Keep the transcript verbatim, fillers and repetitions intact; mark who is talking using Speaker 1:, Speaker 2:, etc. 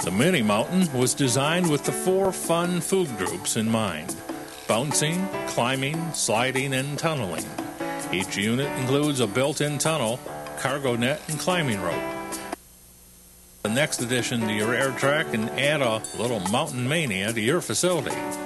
Speaker 1: The MiniMtn was designed with the four fun food groups in mind: bouncing, climbing, sliding, and tunneling. Each unit includes a built-in tunnel, cargo net, and climbing rope. The next addition to your air track and add a little mountain mania to your facility.